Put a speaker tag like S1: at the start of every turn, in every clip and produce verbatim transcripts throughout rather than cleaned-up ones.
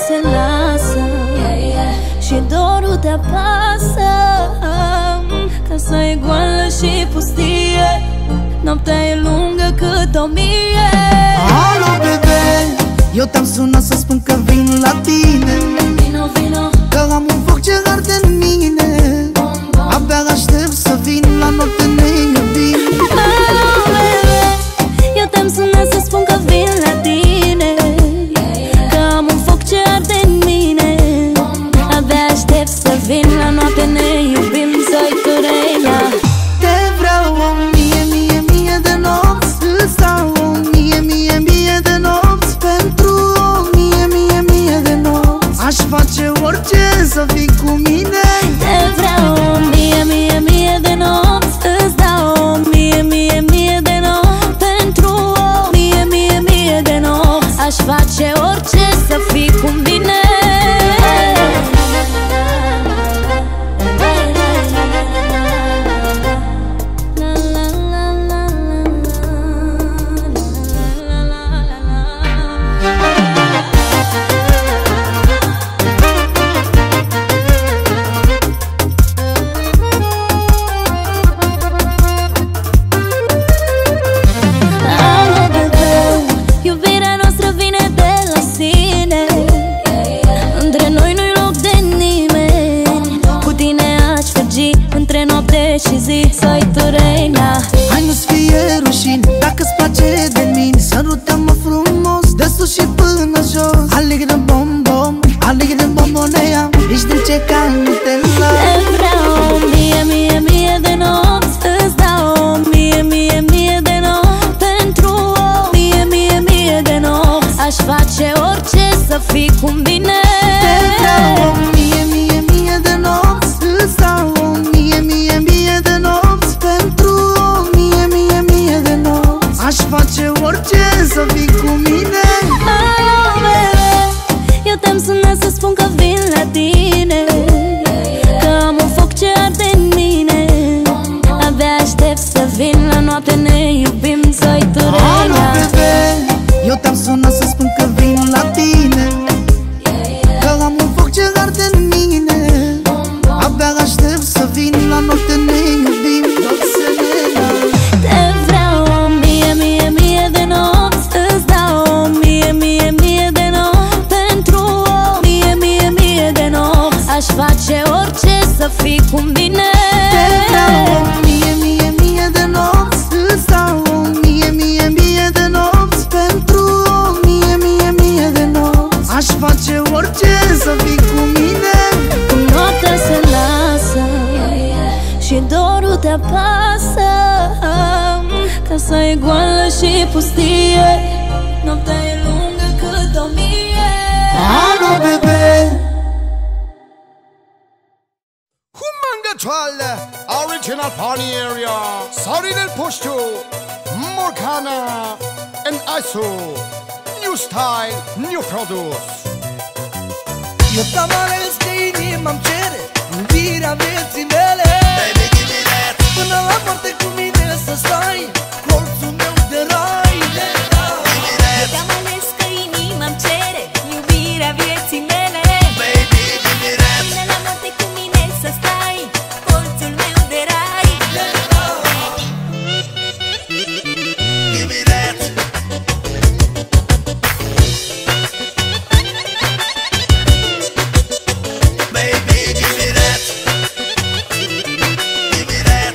S1: se lasă, și dorul te apasă. Casa e goală și pustie, noaptea e lungă cât o mie.
S2: Alo, bebe, eu te-am sunat să spun că vin la tine.
S1: Vino, vino,
S2: că am un foc ce arde în mine. Abia aștept să vin la noapte ne iubim.
S1: Alo, bebe, eu te-am sunat să spun că vin la tine, că am un foc ce arde în mine. Abia aștept să vin la noapte ne iubim, să-i Tureia.
S2: Te vreau o mie, mie, mie de nopți. Îți dau o mie, mie, mie de nopți. Pentru o mie, mie, mie de nopți aș face orice să fii cu mine.
S1: Te vreau o mie, mie, mie de nopți. Îți dau o mie, mie, mie de nopți. Pentru o mie, mie, mie de nopți aș face orice să fii cu mine. Și zi, să-i Tureia.
S2: Hai, nu-ți fie rușine dacă-ți place de mine. Sărută-mă frumos de sus și până jos. Alegre bombom, alegre bombonea. Ești dulce ca Nutella.
S1: Te vreau o mie, mie, mie de nopți. Îți dau o mie, mie, mie de nopți. Pentru o mie, mie, mie de nopți aș face orice să fii cu mine.
S2: Te vreau o mie, mie, mie de nopți. Îți dau o mie, mie, mie de nopți. Pentru o mie, mie, mie de nopți aș face orice să fii cu mine.
S1: Alo, bebe, eu te-am sunat să spun că vin la tine, că am un foc ce arde în mine. Abia aștept să vin la noapte ne iubim, să-i Tureia.
S2: Alo, bebe, eu te-am sunat să spun că vin la tine, că am un foc ce arde în mine. Abia aștept să vin la noapte ne iubim.
S1: Te vreau o mie, mie, mie de nopți. Îți dau o mie, mie, mie de nopți. Pentru o mie, mie, mie de nopți aș face orice să fii cu mine.
S2: Te vreau o mie, mie, mie de nopți. Îți dau o mie, mie, mie de nopți. Pentru o mie, mie, mie de nopți aș face orice să fii cu mine.
S1: Când noaptea se lasă și dorul te apasă, casa e goală și pustie, noaptea e lungă cât o mie.
S2: Alo, bebe,
S3: Humangatrale, original Pony area, Sorry del Pushtu, Morgana and Iso. New style, new produce.
S2: eu te-am ales că inima-mi cere iubirea vieții mele.
S3: Baby, give me that.
S2: Până la moarte cu mine să stai, colțul meu de rai.
S1: Eu te-am ales că inima-mi cere iubirea vieții mele.
S3: Baby, give me that.
S1: Până la moarte cu mine să stai, colțul meu de rai.
S3: Give me that. Baby, give me that. Give me that.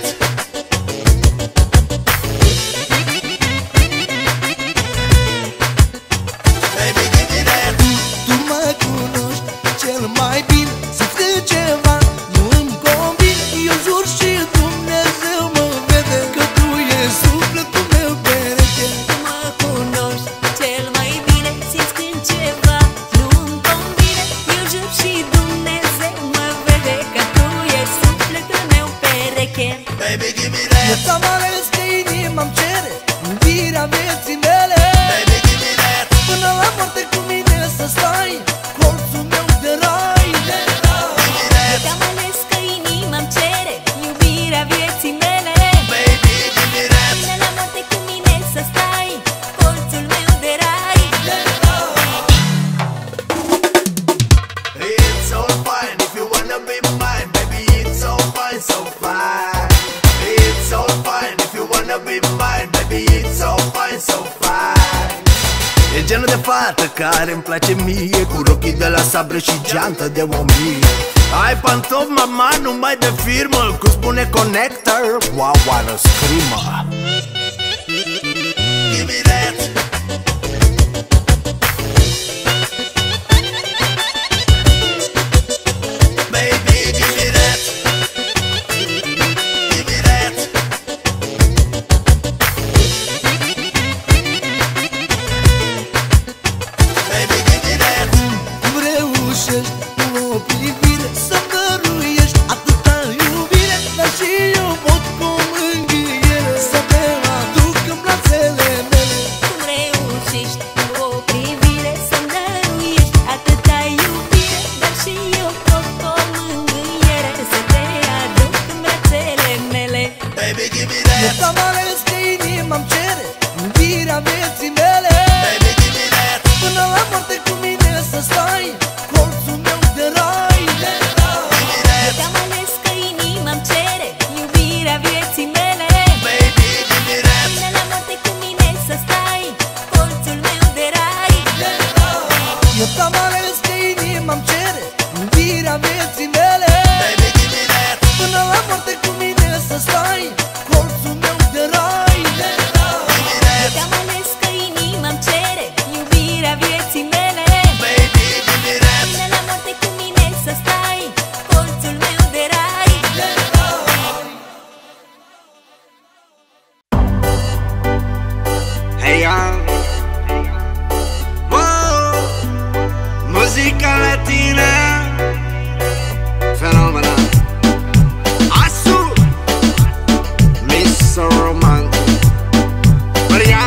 S3: Baby, give me that.
S2: Tu mă cunoști cel mai bine, zic că ceva nu îmi convine. Eu jur și Dumnezeu mă vede că tu ești sufletul meu pereche.
S1: Tu mă cunoști cel mai bine, simți când ceva nu-mi convine. Eu jur și Dumnezeu mă vede că tu ești sufletul meu pereche.
S3: Baby, give me
S2: Eu
S3: that.
S2: ți-am ales că inima-mi cere iubirea vieții mele.
S3: Baby, give me that.
S2: Până la moarte cu mine să stai, colțul meu de rai.
S1: Eu te-am ales că inima-mi cere iubirea vieții mele.
S3: Baby, give me that.
S1: Până la moarte cu mine să stai, colțul meu de rai.
S3: fată care îmi place mie, cu rochii de la sabre și geantă de o mie. Ai pantofi, mama, numai de firmă, cu spune connector, wow, what a screamer. Give me that. Baby, give me that. Give me that. Baby, give me that.
S2: Cum reușești cu o privire să-mi dăruiești atâta iubire, dar și eu pot cu mângâiere să te aduc în brațele mele.
S1: Cum reușești cu o privire să-mi dăruiești atâta iubire, dar și eu pot cu o mângâiere să te aduc în brațele mele.
S3: Baby, give me
S2: Eu
S3: that.
S2: t-am ales că inima-mi cere iubirea vieții mele.
S3: Baby, give me that.
S2: Până la moarte cu mine să stai, colțul meu de rai.
S1: Eu te-am ales că inima-mi cere iubirea vieții mele.
S3: Baby, give me that.
S1: Până la moarte cu mine să stai, colțul meu de rai.
S2: Eu t-am ales că inima-mi cere iubirea vieții mele.
S3: Baby, give me that.
S2: Până la moarte cu mine să stai, colțul meu de rai.
S1: Eu te-am ales că inima-mi cere iubirea vieții mele.
S3: Baby, give me that.
S1: Până la moarte cu mine să stai, colțul meu de rai.
S4: Hey young, wow, muzica latina, fenomena. Asu, mister Romantic, Maria.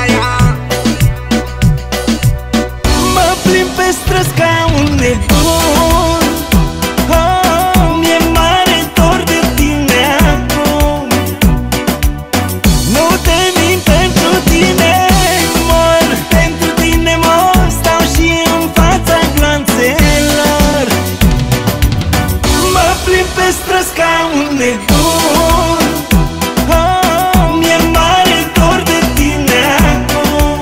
S2: Mă plimb pe străzi ca un nebun. Oh, mi-e mare dor de tine acum. Nu te mint, pentru tine mor, pentru tine mor, stau și în fața glanțelor. Mă plimb pe străzi ca un nebun. Oh, mi-e mare dor de tine acum.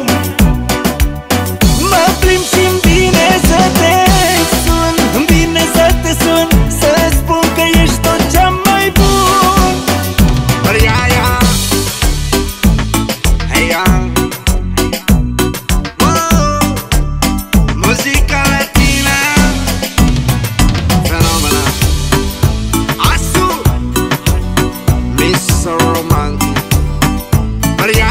S2: Mă plimb și-mi vine să te sun, îmi vine să te sun, să spun că ești tot cea mai bun.
S4: Maria, hey young, wow, muzica latina, fenomena. Asu, mister Romantic, Maria.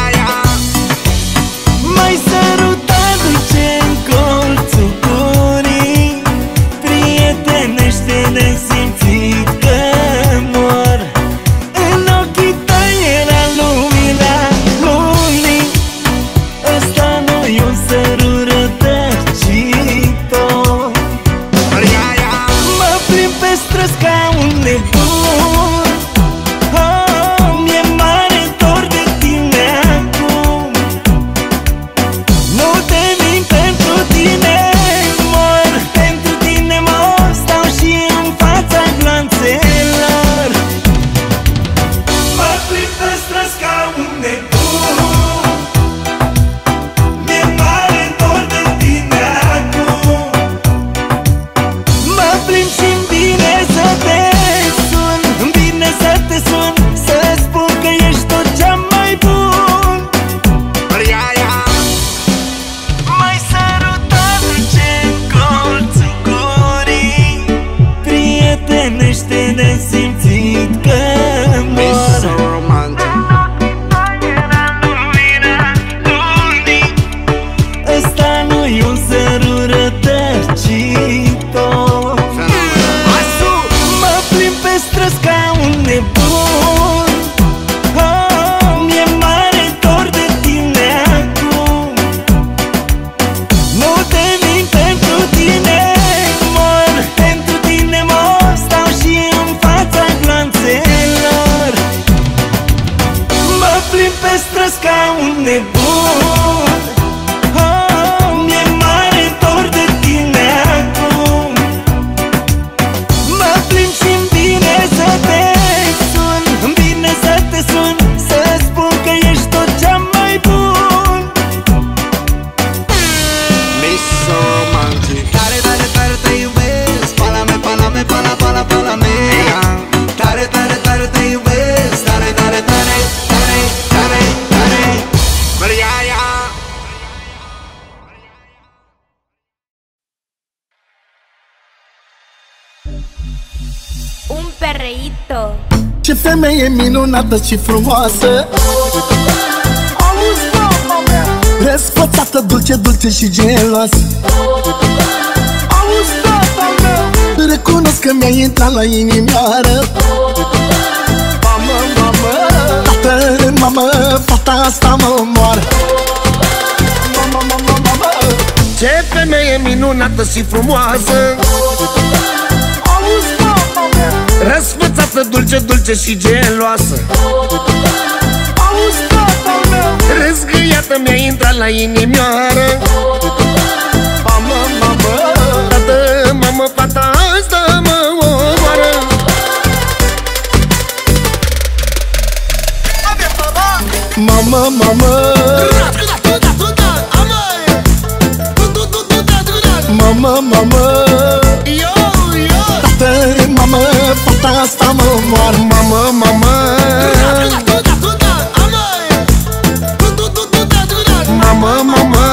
S2: M-ai sărutat dulce-n colțul gurii, prietenește, ne-ai simțit că mor. În ochii tăi era lumina lunii, ăsta nu-i un sărut rătăcit-o.
S4: Maria,
S2: Mă plimb pe străzi ca un nebun. Oh, mi-e mare dor de tine acum. Nu te mint, pentru tine mor, pentru tine mor, stau și în fața glanțelor. Mă plimb pe străzi ca un nebun. Mi-e mare dor de tine acum. Mă plimb și-mi vine să te sun, îmi vine să te sun, să spun că ești tot cea mai bun.
S4: Maria,
S2: M-ai sărutat dulce-n colțul gurii, prietenește, ne-ai simțit că
S4: mister
S2: mor.
S4: Romantic,
S2: Era lumina lunii, ăsta nu-i un sărut rătăcit-o.
S4: fenomena. Asu,
S2: Mă plimb pe străzi ca un nebun. Oh, mi-e mare dor de tine acum. Nu te mint, pentru tine mor, pentru tine mor, stau și în fața glanțelor. Mă plimb pe străzi ca un nebun. Oh, mi-e mare dor de tine acum. Mă plimb și-mi vine să te sun, îmi vine să te sun, să spun că ești tot cea mai bun.
S4: mister
S1: trăit-o.
S2: Ce femeie minunată și frumoasă, auzi, mama mea, răspățată, dulce, dulce și geloasă. Auzi, tata meu, recunosc că mi-ai intrat la inimioară. Mamă, mamă, tată, mamă, fata asta mă omoară. Mamă, mamă, mamă,
S3: Ce femeie minunată și frumoasă,
S2: auzi, mama mea,
S3: răsfățată, dulce, dulce și geloasă.
S2: auzi, tata meu,
S3: Răzgâiată mi-a intrat la inimioară.
S2: mamă, mamă,
S3: Tată, mamă, fata asta mă omoară.
S2: mamă, mamă, mamă, mamă, tată, mamă, fata asta mă omoară.
S3: Mamă, mamă, mamă, mamă,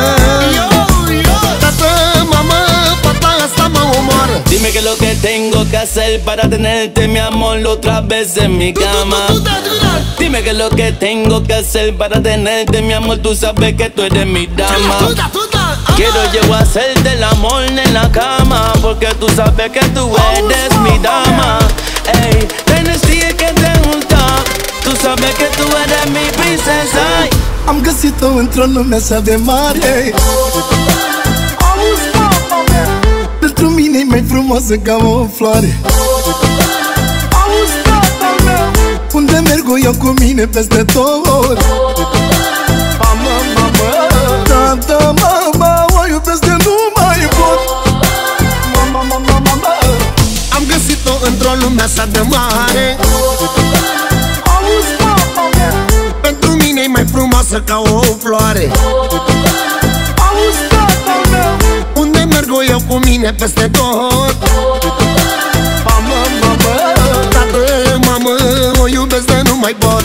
S3: tată, mamă, fata asta mă omoară.
S5: Dime qué es lo que tengo que hacer para tenerte, mi amor, otra vez en mi cama. Dime qué es lo que tengo que hacer para tenerte, mi amor, tú sabes que tú eres mi dama. Quiero yo hacerte el amor en la cama, porque tú sabes que tú eres mi dama. Ey, tienes que te gusta, tú sabes que tú eres mi princesa.
S2: Am găsit-o într-o lume așa de mare. Auzi, mama mea, pentru mine e mai frumoasă ca o floare. Auzi, tata meu, unde merg eu cu mine peste tot. Mamă, mamă, tata, mama, o iubesc de nu mai pot. Mama, mama, mama,
S3: Am găsit-o într-o lume așa de mare.
S2: auzi, mama mea,
S3: Pentru mine e mai frumoasă ca o floare.
S2: auzi, tata meu,
S3: Unde merg eu cu mine peste tot.
S2: mamă, mamă,
S3: Tată, mamă, o iubesc de nu mai pot.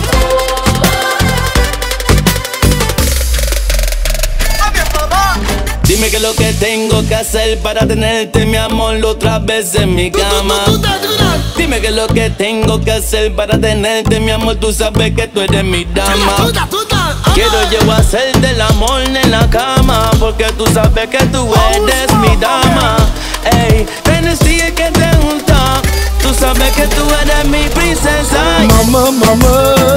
S5: Dime qué es lo que tengo que hacer para tenerte, mi amor, otra vez en mi cama. Dime qué es lo que tengo que hacer para tenerte, mi amor, tú sabes que tú eres mi dama. Quiero yo hacerte el amor en la cama, porque tú sabes que tú eres mi dama. Ey, tienes que te gusta, tú sabes que tú eres mi princesa.
S2: mamă, mamă,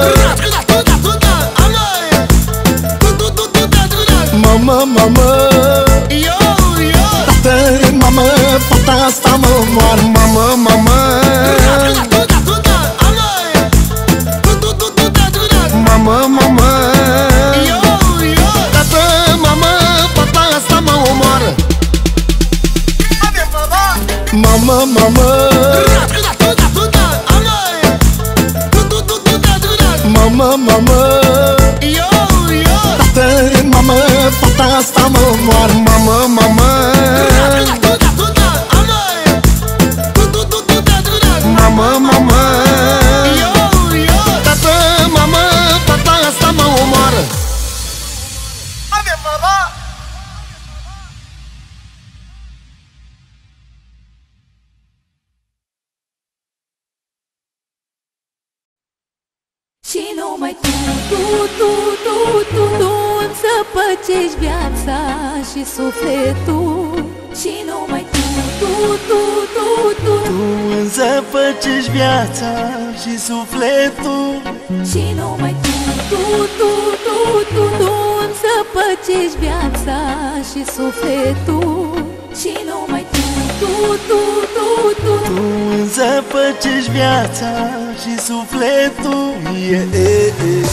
S2: mamă, mamă, tată, mamă, fata asta mă omoară.
S3: Mamă, mamă, mamă, mamă, tată, mamă, fata asta mă omoară.
S2: Mamă, mamă, mamă, mamă, tată, mamă, fata asta mă omoară.
S3: Mamă, mamă, mamă, mamă, tată, mamă, fata asta mă omoară.
S1: Și numai tu, tu, tu, tu, tu, tu îmi săpăcești viața și sufletul. Și numai tu, tu, tu, tu, tu,
S2: Tu îmi zăpăcești viața și sufletul.
S1: și numai tu, tu, tu, tu, tu, tu îmi săpăcești viața și sufletul. Și numai tu, tu, tu, tu, tu,
S2: Tu îmi zăpăcești viața și sufletul. Yeah, yeah, yeah.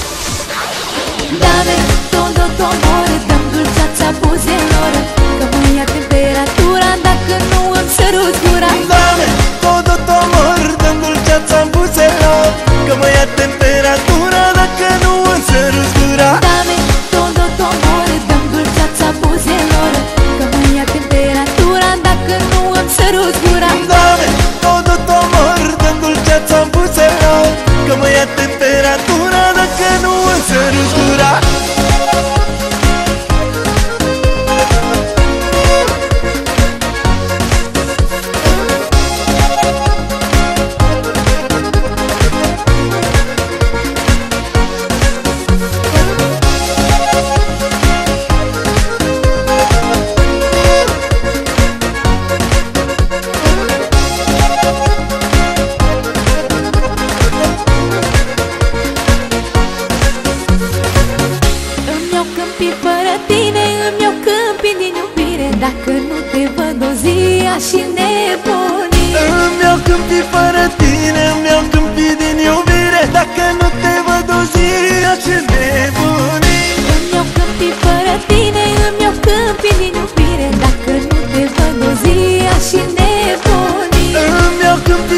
S1: Dame todo tu amor, dăm dulceața buzelor, că mă ia temperatura dacă nu îmi săruți gura.
S2: Dame todo tu amor, dăm dulceața în buzelor, că mă ia temperatura dacă nu îmi săruți gura.
S1: Dame todo tu amor, dăm dulceața buzelor, că mă ia temperatura dacă nu îmi săruți gura.
S2: Dame todo tu amor, dăm dulceața în buzelor, că mă ia temperatura dacă nu îmi săruți gura.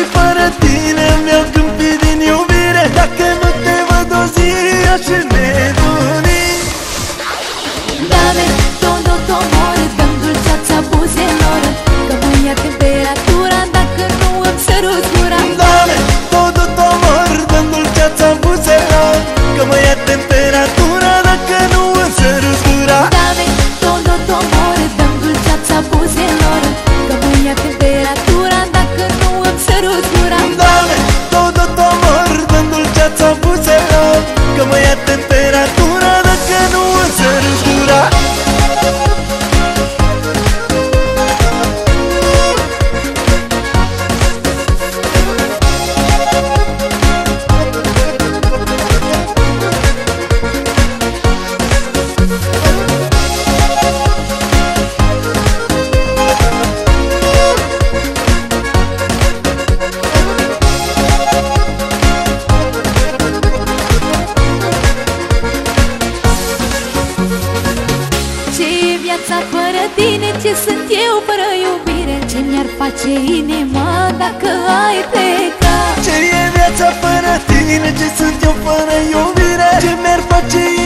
S2: fără tine mi-au câmpit din iubire. Dacă nu te văd o zi aș nebuni.
S1: Dame todo tu amor, dăm dulceața buzelor, că mă ia temperatura dacă nu îmi săruți gura.
S2: Dame todo tu amor, dăm dulceața buzelor, că mă ia temperatura dacă nu îmi săruți gura.
S1: Dame todo tu amor, dăm dulceața buzelor, că mă ia temperatura dacă nu îmi săruți gura.
S2: Dame todo tu amor, dăm dulceața buzelor, că mă ia temperatura dacă nu îmi săruți gura.
S1: Ce-e viața fără tine, ce sunt eu fără iubire, ce mi-ar face inima dacă ai plecat.
S2: Ce e viața fără tine, ce sunt eu fără iubire, ce mi-ar face